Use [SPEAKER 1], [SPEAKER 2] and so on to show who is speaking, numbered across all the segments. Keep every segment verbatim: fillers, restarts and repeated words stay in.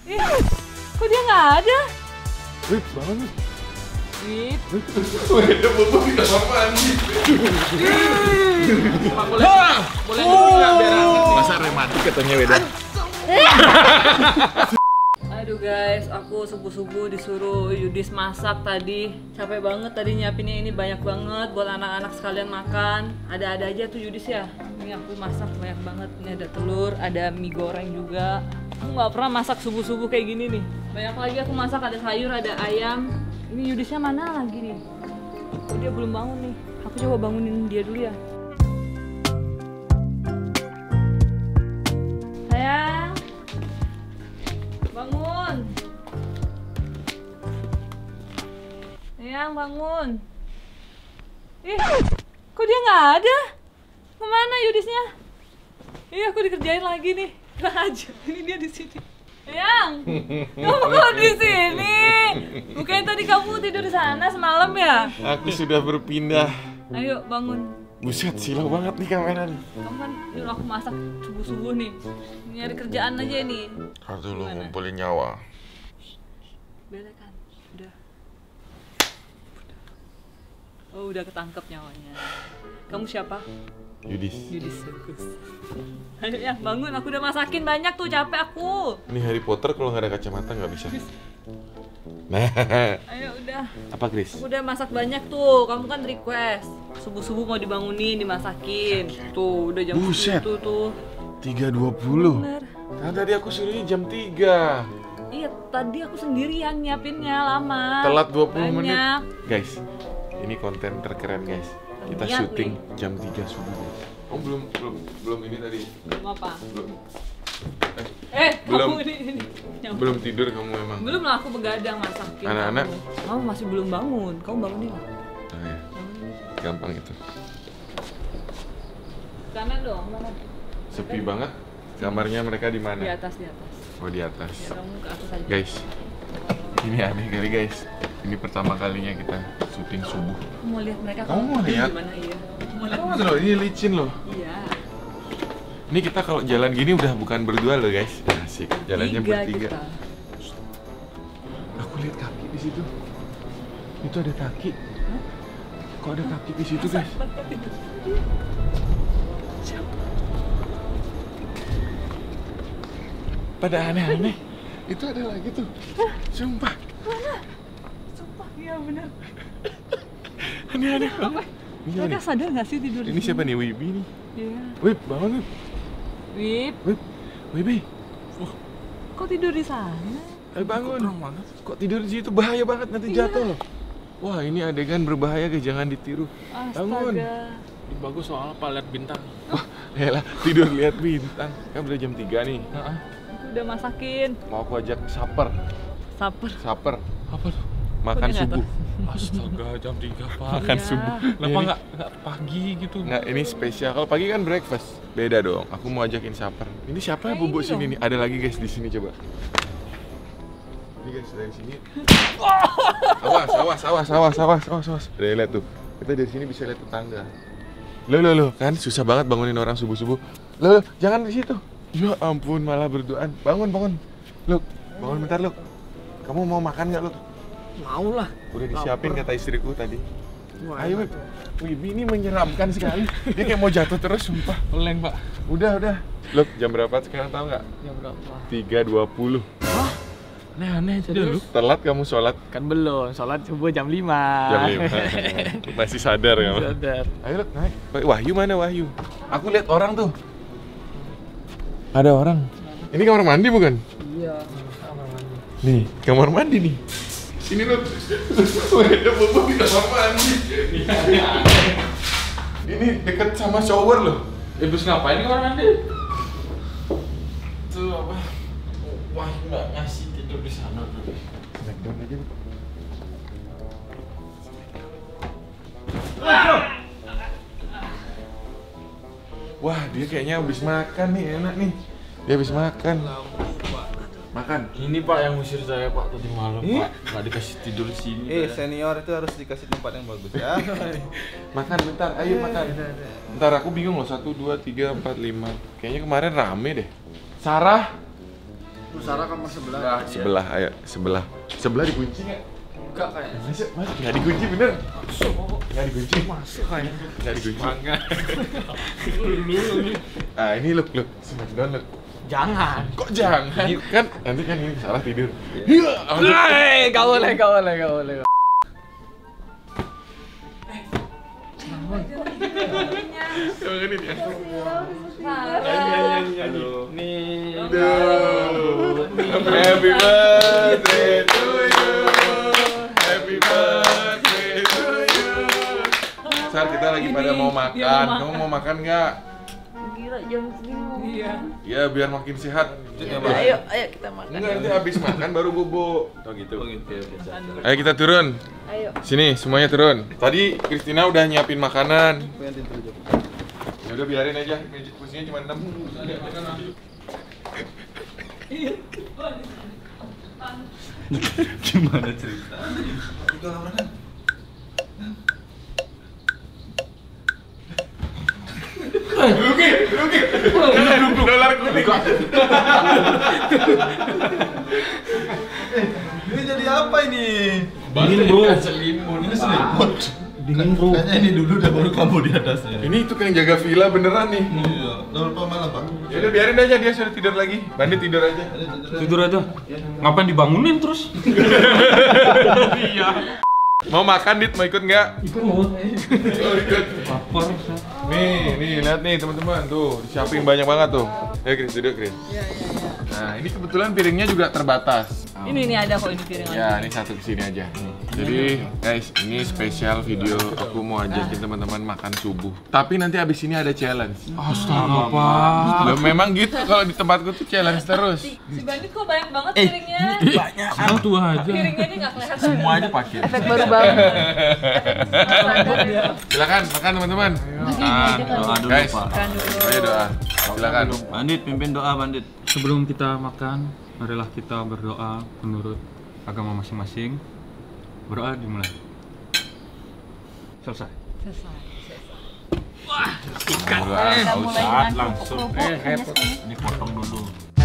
[SPEAKER 1] Ih, kok dia nggak ada?
[SPEAKER 2] Wih, banget.
[SPEAKER 1] Wih,
[SPEAKER 2] Ada bobo di kamar mandi.
[SPEAKER 3] Boleh, boleh dulu nggak biar hangat?
[SPEAKER 2] Masa rematik katanya beda.
[SPEAKER 1] aduh guys, aku subuh-subuh disuruh Yudis masak tadi. Capek banget tadi nyiapinnya, ini banyak banget buat anak-anak sekalian makan. Ada-ada aja tuh Yudis ya. Ini aku masak banyak banget. Ini ada telur, ada mie goreng juga. Aku nggak pernah masak subuh-subuh kayak gini nih. Banyak lagi aku masak, ada sayur, ada ayam. Ini Yudisnya mana lagi nih? Oh, dia belum bangun nih. Aku coba bangunin dia dulu ya. Sayang, bangun. Sayang, bangun. Ih, kok dia nggak ada? Kemana Yudisnya? Iya, aku dikerjain lagi nih. Gak aja, ini dia di sini. Sayang, kamu kok di sini? Bukannya tadi kamu tidur di sana semalam ya?
[SPEAKER 2] Aku sudah berpindah.
[SPEAKER 1] Ayo bangun.
[SPEAKER 2] Buset, silau banget nih kamera nih.
[SPEAKER 1] Kamu kan nyuruh aku masak subuh-subuh nih. Nyari kerjaan aja nih.
[SPEAKER 2] Harus dulu
[SPEAKER 1] Gimana?
[SPEAKER 2] ngumpulin nyawa.
[SPEAKER 1] Beda kan? Udah. Oh, udah ketangkep nyawanya. Kamu siapa?
[SPEAKER 2] Yudis.
[SPEAKER 1] Yudis bagus. Ayo ya, bangun. Aku udah masakin banyak tuh, capek aku.
[SPEAKER 2] Ini Harry Potter kalau nggak ada kacamata nggak bisa. Nah,
[SPEAKER 1] Ayo udah.
[SPEAKER 2] apa Chris?
[SPEAKER 1] Aku udah masak banyak tuh. Kamu kan request. Subuh-subuh mau dibangunin, dimasakin. Tuh, udah jam
[SPEAKER 2] Buset.
[SPEAKER 1] segitu tuh.
[SPEAKER 2] tiga dua puluh.
[SPEAKER 1] Bener.
[SPEAKER 2] Kan tadi aku suruhnya jam tiga.
[SPEAKER 1] Iya, tadi aku sendirian nyiapinnya lama.
[SPEAKER 2] Telat dua puluh menit.
[SPEAKER 1] Banyak.
[SPEAKER 2] Guys, ini konten terkeren guys. Kita
[SPEAKER 1] Niat
[SPEAKER 2] syuting
[SPEAKER 1] nih.
[SPEAKER 2] jam tiga subuh. Oh, belum belum belum ini tadi.
[SPEAKER 1] Belum apa?
[SPEAKER 2] Belum. Eh,
[SPEAKER 1] Eh,
[SPEAKER 2] Belum.
[SPEAKER 1] kamu ini, ini. Nyampe.
[SPEAKER 2] belum tidur kamu emang.
[SPEAKER 1] Belum lah, aku begadang masakin.
[SPEAKER 2] Anak-anak?
[SPEAKER 1] Kamu. Kamu masih belum bangun. Kamu bangunin lah.
[SPEAKER 2] Oh, ya.
[SPEAKER 1] Bangunin.
[SPEAKER 2] Gampang itu.
[SPEAKER 1] Kanan dong, mana?
[SPEAKER 2] Sepi banget. Kamarnya mereka di
[SPEAKER 1] Di
[SPEAKER 2] mana?
[SPEAKER 1] atas, di atas.
[SPEAKER 2] Oh, di atas.
[SPEAKER 1] Ya, kamu ke atas aja.
[SPEAKER 2] Guys, ini aneh kali guys. Ini pertama kalinya kita syuting subuh.
[SPEAKER 1] Aku mau lihat mereka.
[SPEAKER 2] Kamu mau lihat?
[SPEAKER 1] Gimana iya? Aku mau lihat.
[SPEAKER 2] Kamu loh, ini licin loh.
[SPEAKER 1] Iya.
[SPEAKER 2] Ini kita kalau jalan gini udah bukan berdua loh guys. Asik, jalannya
[SPEAKER 1] Tiga
[SPEAKER 2] bertiga.
[SPEAKER 1] kita.
[SPEAKER 2] Aku lihat kaki di situ. Itu ada kaki.
[SPEAKER 1] Hah?
[SPEAKER 2] Kok ada kaki di situ guys? Pada aneh-aneh. Itu ada lagi tuh. Sumpah.
[SPEAKER 1] Mana? Sumpah, iya benar.
[SPEAKER 2] Aneh-aneh banget. Ini,
[SPEAKER 1] Mereka
[SPEAKER 2] nih.
[SPEAKER 1] sadar nggak sih tidur di
[SPEAKER 2] Ini
[SPEAKER 1] sini?
[SPEAKER 2] siapa nih? Wibi nih.
[SPEAKER 1] Iya.
[SPEAKER 2] Wib, bangun Wib.
[SPEAKER 1] Wip,
[SPEAKER 2] Wib. Wibi.
[SPEAKER 1] kok tidur di sana?
[SPEAKER 2] Eh bangun. Kok tidur di situ? Bahaya banget nanti
[SPEAKER 1] Iya.
[SPEAKER 2] jatuh loh. Wah, ini adegan berbahaya guys, jangan ditiru. Bangun.
[SPEAKER 1] Astaga.
[SPEAKER 3] Ini bagus soalnya apa lihat bintang.
[SPEAKER 2] Wah, yalah, tidur lihat bintang. Kan udah jam tiga nih.
[SPEAKER 3] Heeh.
[SPEAKER 1] Aku udah masakin.
[SPEAKER 2] Mau aku ajak supper.
[SPEAKER 1] Saper.
[SPEAKER 2] Supper.
[SPEAKER 3] Apa tuh?
[SPEAKER 2] Makan
[SPEAKER 1] dia nggak
[SPEAKER 2] subuh.
[SPEAKER 3] Astaga, jam tiga Pak.
[SPEAKER 2] Makan
[SPEAKER 1] Iya.
[SPEAKER 2] subuh.
[SPEAKER 3] Kenapa
[SPEAKER 2] Ini-
[SPEAKER 3] nggak nggak pagi gitu?
[SPEAKER 2] Nggak, ini spesial. Kalau pagi kan breakfast. Beda dong. Aku mau ajakin supper. Ini siapa yang
[SPEAKER 1] Kayak
[SPEAKER 2] bubuk
[SPEAKER 1] ini
[SPEAKER 2] sini
[SPEAKER 1] dong.
[SPEAKER 2] nih? Ada lagi guys di sini coba. Ini guys dari sini. Awas, awas, awas, awas, awas, awas, awas. Udah lihat tuh. Kita dari sini bisa lihat tetangga. Loh, loh, loh, kan susah banget bangunin orang subuh-subuh. Loh, loh, jangan di situ. Ya ampun, malah berduaan. Bangun, bangun. Loh, bangun bentar, loh. Kamu mau makan nggak, loh?
[SPEAKER 3] Mau lah.
[SPEAKER 2] Udah disiapin kata istriku tadi.
[SPEAKER 3] Wah,
[SPEAKER 2] Ayo, Wib. Wibi ini menyeramkan sekali. Dia kayak mau jatuh terus, sumpah.
[SPEAKER 3] Oleng Pak.
[SPEAKER 2] Udah, udah. Loh, jam berapa sekarang tahu nggak?
[SPEAKER 3] Jam berapa?
[SPEAKER 2] tiga dua puluh.
[SPEAKER 3] Aneh-aneh jadi lu.
[SPEAKER 2] Telat kamu sholat
[SPEAKER 3] Kan belum, sholat subuh jam lima.
[SPEAKER 2] jam lima. Masih sadar kamu?
[SPEAKER 3] Sadar.
[SPEAKER 2] Ayo, Luk, naik. Wahyu mana Wahyu? Aku lihat orang tuh. Ada orang. Ini kamar mandi bukan?
[SPEAKER 3] Iya, kamar mandi.
[SPEAKER 2] Nih, kamar mandi nih. Sini loh. Ada bobo di kamar mandi. Ini dekat sama shower loh.
[SPEAKER 3] Eh, bos ngapain di kamar mandi?
[SPEAKER 2] Tuh apa?
[SPEAKER 3] Wah, nggak ngasih tidur di sana tuh.
[SPEAKER 2] Smackdown aja. Wah, dia kayaknya habis makan nih, enak nih. Dia habis makan. Makan.
[SPEAKER 3] Ini Pak yang ngusir saya Pak tadi malam
[SPEAKER 2] Eh?
[SPEAKER 3] Pak. Nggak dikasih tidur di sini.
[SPEAKER 4] Eh,
[SPEAKER 3] Pak.
[SPEAKER 4] senior itu harus dikasih tempat yang bagus ya.
[SPEAKER 2] Makan bentar, ayo makan. Bentar, aku bingung loh. Satu, dua, tiga, empat, lima. Kayaknya kemarin rame deh. Sarah,
[SPEAKER 5] Pusara kamar sebelah.
[SPEAKER 2] Nah, sebelah, ayo, sebelah. Sebelah dikunci nggak?
[SPEAKER 5] Enggak kayaknya.
[SPEAKER 2] Masuk, masuk. Nggak dikunci bener? Nggak dikunci.
[SPEAKER 5] Masuk kayaknya.
[SPEAKER 2] Nggak dikunci. Ah, ini look, look. Smackdown, look.
[SPEAKER 5] Jangan.
[SPEAKER 2] Kok jangan? Kan nanti kan ini salah tidur. Iya.
[SPEAKER 5] Hei, gak boleh, gak boleh, gak boleh.
[SPEAKER 2] Emang ini dia.
[SPEAKER 3] Halo. Nih.
[SPEAKER 2] Happy birthday to you. Happy birthday to you. Sar, kita lagi pada mau makan. Kamu mau makan nggak?
[SPEAKER 1] Gila jam segini mau. Iya.
[SPEAKER 2] Ya biar makin sehat.
[SPEAKER 1] Ayo, ayo kita makan.
[SPEAKER 2] Enggak, nanti habis makan baru bobo.
[SPEAKER 3] Oh gitu. Oh gitu.
[SPEAKER 2] Ayo kita turun.
[SPEAKER 1] Ayo.
[SPEAKER 2] Sini, semuanya turun. Tadi Christina udah nyiapin makanan. Ya udah biarin aja. Kursinya cuma enam.
[SPEAKER 3] Gimana cerita?
[SPEAKER 2] Rugi, rugi. Dolar kuning.
[SPEAKER 4] Ini jadi apa ini?
[SPEAKER 3] Dingin bro.
[SPEAKER 4] Selimut. Ini selimut.
[SPEAKER 3] Dingin bro.
[SPEAKER 4] Kayaknya ini dulu dah baru kamu di atasnya.
[SPEAKER 2] Ini tukang jaga villa beneran nih.
[SPEAKER 4] Iya. Udah berapa malam pak?
[SPEAKER 2] Ya udah biarin aja, dia sudah tidur lagi. Bandit tidur aja.
[SPEAKER 3] Tidur aja. Ngapain dibangunin terus? Iya.
[SPEAKER 2] Mau makan, Dit? Mau ikut nggak?
[SPEAKER 3] Ikut mau.
[SPEAKER 2] Oh, ikut.
[SPEAKER 3] Lapar.
[SPEAKER 2] Nih, nih, lihat nih teman-teman. Tuh, disiapin banyak banget tuh. Ya, Chris, duduk, Chris.
[SPEAKER 1] Iya, iya, iya.
[SPEAKER 2] Nah, ini kebetulan piringnya juga terbatas.
[SPEAKER 1] Ini nih ada kok ini piring.
[SPEAKER 2] Ya, ini satu kesini aja. Jadi, guys, ini spesial video aku mau ajakin teman-teman makan subuh. Tapi nanti abis ini ada challenge.
[SPEAKER 3] Astaga pak.
[SPEAKER 2] Loh, memang gitu kalau di tempatku tuh challenge terus.
[SPEAKER 1] Si Bandit kok banyak banget
[SPEAKER 2] Eh,
[SPEAKER 1] piringnya.
[SPEAKER 3] Banyak. Satu aja.
[SPEAKER 1] Piringnya ini nggak kelihatan.
[SPEAKER 2] Semuanya pakai.
[SPEAKER 1] Efek baru banget.
[SPEAKER 2] Silakan makan teman-teman.
[SPEAKER 3] Doa dulu
[SPEAKER 2] Guys,
[SPEAKER 3] pak.
[SPEAKER 1] Makan dulu.
[SPEAKER 2] ayo doa. Silakan.
[SPEAKER 3] Bandit, pimpin doa bandit. Sebelum kita makan, marilah kita berdoa menurut agama masing-masing. Berdoa dimulai. Selesai.
[SPEAKER 1] Selesai.
[SPEAKER 2] Udah,
[SPEAKER 1] Mulai
[SPEAKER 3] langsung.
[SPEAKER 1] Eh, repot.
[SPEAKER 3] Ini potong dulu.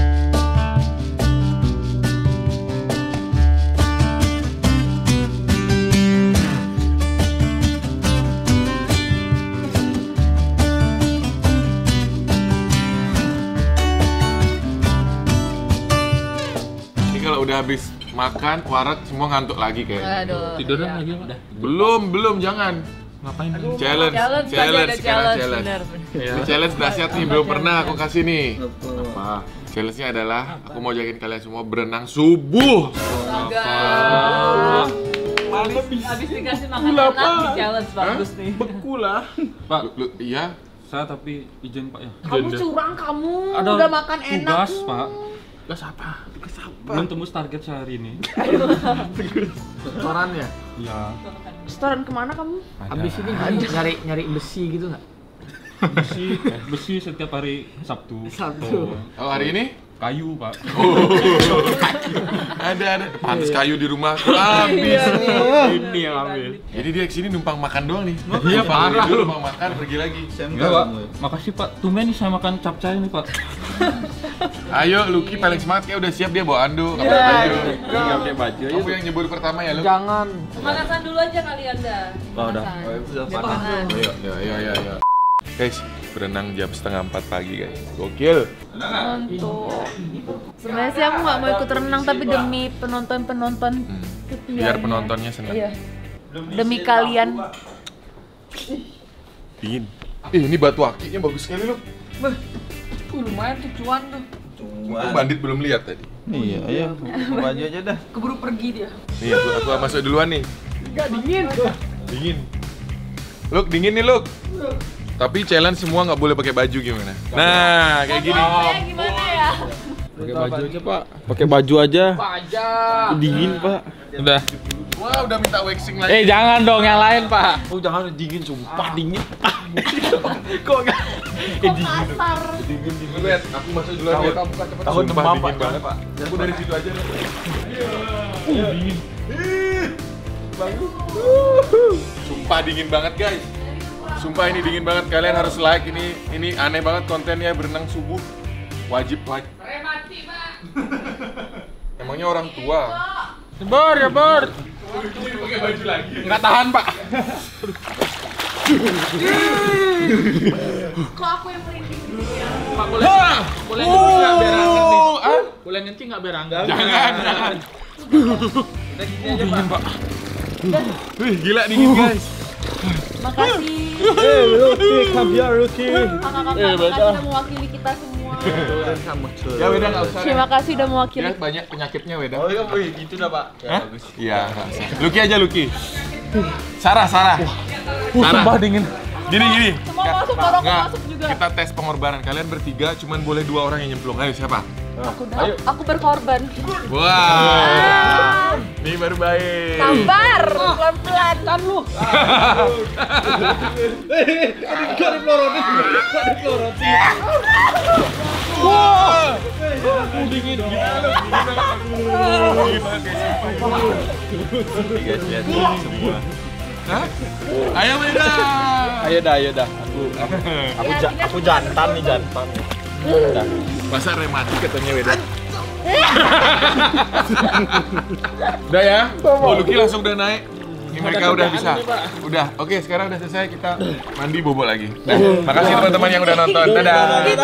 [SPEAKER 2] Ini kalau udah habis makan, warak semua ngantuk lagi kayaknya.
[SPEAKER 1] Aduh.
[SPEAKER 3] Tiduran
[SPEAKER 1] iya.
[SPEAKER 3] lagi udah.
[SPEAKER 2] Belum, belum, jangan.
[SPEAKER 3] Ngapain?
[SPEAKER 2] Challenge,
[SPEAKER 1] Challenge,
[SPEAKER 2] challenge,
[SPEAKER 1] tadi ada
[SPEAKER 2] sekarang
[SPEAKER 1] challenge,
[SPEAKER 2] challenge.
[SPEAKER 1] benar, benar.
[SPEAKER 2] Ini challenge dahsyat nih, belum pernah aku kasih nih.
[SPEAKER 3] Apa?
[SPEAKER 2] Challenge-nya adalah aku mau ajakin kalian semua berenang subuh.
[SPEAKER 1] Astaga. Habis, habis dikasih makan enak, di challenge bagus nih.
[SPEAKER 3] Beku lah. Pak,
[SPEAKER 2] Lu, lu, iya?
[SPEAKER 3] saya tapi izin pak ya.
[SPEAKER 1] Kamu curang kamu,
[SPEAKER 3] Ada
[SPEAKER 1] udah makan enak
[SPEAKER 3] tugas
[SPEAKER 1] tuh.
[SPEAKER 3] pak.
[SPEAKER 5] Tugas apa? Tugas apa?
[SPEAKER 3] Belum tembus target sehari ini.
[SPEAKER 5] Setoran ya?
[SPEAKER 3] Iya.
[SPEAKER 1] Setoran kemana kamu?
[SPEAKER 3] Ada.
[SPEAKER 5] Habis ini nyari nyari, nyari besi gitu nggak?
[SPEAKER 3] besi, besi setiap hari Sabtu.
[SPEAKER 5] Sabtu.
[SPEAKER 3] Oh,
[SPEAKER 2] Oh, hari ini?
[SPEAKER 3] kayu pak.
[SPEAKER 2] Ada, ada. Pantes kayu di rumah aku habis.
[SPEAKER 3] Ini yang ambil.
[SPEAKER 2] Jadi dia kesini numpang makan doang nih.
[SPEAKER 3] Iya,
[SPEAKER 2] Numpang
[SPEAKER 3] parah
[SPEAKER 2] dulu,
[SPEAKER 3] lu.
[SPEAKER 2] numpang makan, pergi lagi.
[SPEAKER 3] Enggak pak. Makasih pak. Tumben nih saya makan capcay nih pak.
[SPEAKER 2] Ayo, Lucky paling semangat ya, udah siap dia bawa ando. Kamu
[SPEAKER 1] Iya.
[SPEAKER 2] baju.
[SPEAKER 3] Enggak pakai baju
[SPEAKER 2] Kamu yang nyebur pertama ya, Lu?
[SPEAKER 5] Jangan.
[SPEAKER 1] Makanan dulu aja kalian dah.
[SPEAKER 3] Oh, udah.
[SPEAKER 1] Makan.
[SPEAKER 4] Oh, itu udah
[SPEAKER 1] Dia
[SPEAKER 4] panas.
[SPEAKER 1] makan.
[SPEAKER 2] Ayo, ayo, ayo, ayo, ayo. Guys, berenang jam setengah empat pagi guys. Gokil.
[SPEAKER 1] Untuk sebenarnya sih aku nggak mau ikut renang tapi demi penonton penonton
[SPEAKER 2] Hmm. Biar penontonnya senang.
[SPEAKER 1] Iya. Demi kalian.
[SPEAKER 2] Dingin. Ih, ini batu akinya bagus sekali lu.
[SPEAKER 1] Beh, uh, lumayan tuh cuan tuh.
[SPEAKER 2] Itu bandit belum lihat tadi.
[SPEAKER 4] Iya, ayo. Buka baju aja dah.
[SPEAKER 1] Keburu pergi dia.
[SPEAKER 2] Nih, aku, aku masuk duluan nih.
[SPEAKER 1] Gak dingin.
[SPEAKER 2] Dingin. Luk, dingin nih, Luk. Tapi challenge semua nggak boleh pakai baju gimana? Nah, kayak gini.
[SPEAKER 1] Saya gimana ya?
[SPEAKER 3] Pakai baju aja pak. Pakai baju aja.
[SPEAKER 5] Aja.
[SPEAKER 3] Dingin pak. Udah.
[SPEAKER 2] Wah, udah minta waxing lagi.
[SPEAKER 3] Eh jangan dong yang lain pak.
[SPEAKER 5] Oh jangan dingin sumpah dingin.
[SPEAKER 3] Kok enggak?
[SPEAKER 1] Kasar.
[SPEAKER 2] Lu lihat, aku masuk duluan
[SPEAKER 5] Tahu
[SPEAKER 2] lihat.
[SPEAKER 5] kamu kan cepet.
[SPEAKER 2] Tahun
[SPEAKER 5] Sumpah,
[SPEAKER 2] demam
[SPEAKER 5] dingin
[SPEAKER 2] Pak.
[SPEAKER 5] banget, Pak.
[SPEAKER 2] Aku dari situ aja deh.
[SPEAKER 3] Uh, dingin.
[SPEAKER 2] Sumpah dingin banget guys. Sumpah ini dingin banget. Kalian harus like ini. Ini aneh banget kontennya berenang subuh. Wajib like.
[SPEAKER 1] Remati, Pak.
[SPEAKER 2] Bilangnya orang tua.
[SPEAKER 3] Bar ya bar. Nggak tahan pak.
[SPEAKER 1] Kok aku yang merinding?
[SPEAKER 3] Pak boleh boleh nyuci nggak biar hangat nih? Boleh nyuci nggak biar hangat?
[SPEAKER 2] Jangan, jangan.
[SPEAKER 3] Udah gini aja pak.
[SPEAKER 2] Wih, gila dingin guys.
[SPEAKER 1] Makasih.
[SPEAKER 5] Eh, Lucky, come here, Lucky.
[SPEAKER 1] Kakak-kakak, makasih udah mewakili kita semua.
[SPEAKER 2] Ya Weda nggak usah.
[SPEAKER 1] Terima kasih udah mewakili.
[SPEAKER 2] Ya banyak penyakitnya Weda.
[SPEAKER 4] Oh iya, wih, gitu dah pak.
[SPEAKER 2] Hah? Iya, nggak usah. Lucky aja Lucky. Sarah, Sarah.
[SPEAKER 3] Uh, sumpah dingin.
[SPEAKER 2] Gini gini.
[SPEAKER 1] Semua masuk, orang
[SPEAKER 2] Nggak,
[SPEAKER 1] masuk juga.
[SPEAKER 2] kita tes pengorbanan. Kalian bertiga, cuman boleh dua orang yang nyemplung. Ayo siapa?
[SPEAKER 1] Aku dah, aku berkorban.
[SPEAKER 2] Wah, ini baru baik.
[SPEAKER 1] Sabar, pelan-pelan. Kan lu.
[SPEAKER 5] Gak diplorotin, gak diplorotin.
[SPEAKER 2] Wah,
[SPEAKER 5] Dingin.
[SPEAKER 4] Guys, lihat semua.
[SPEAKER 2] hah? Ayo Weda.
[SPEAKER 5] Ayo dah, ayo dah. Aku, aku, aku, ja- aku jantan nih, jantan. Udah.
[SPEAKER 2] Masa rematik katanya Weda. Udah ya? Oh, Lucky langsung udah naik. Ini mereka udah bisa. Udah. Oke, sekarang udah selesai, kita mandi bobo lagi. Nah, makasih teman-teman yang udah nonton. Dadah.